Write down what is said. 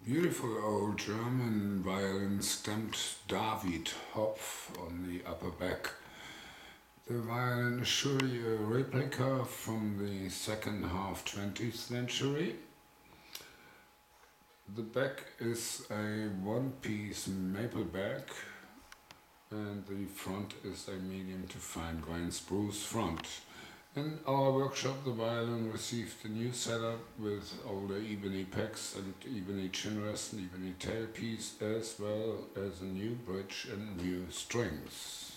Beautiful old German violin stamped David Hopf on the upper back. The violin is surely a replica from the second half 20th century. The back is a one-piece maple back and the front is a medium to fine grain spruce front. In our workshop, the violin received a new setup with older ebony pecs and ebony chin rest and ebony tailpiece, as well as a new bridge and new strings.